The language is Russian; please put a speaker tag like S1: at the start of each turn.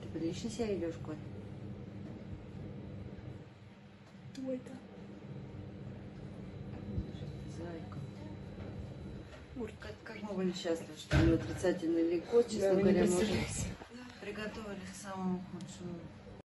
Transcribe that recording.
S1: Господи, еще себя идешь, кот.
S2: Ой, да.
S1: Зайка. Как мы были счастливы, что у него отрицательный лейкоз, честно говоря, мы приготовили к самому худшему.